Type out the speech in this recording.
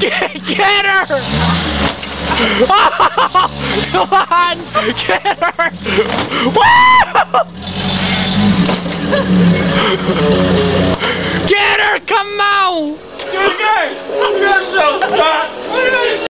Get her! Oh, come on! Get her! Woo! Get her! Come on! You're so fat!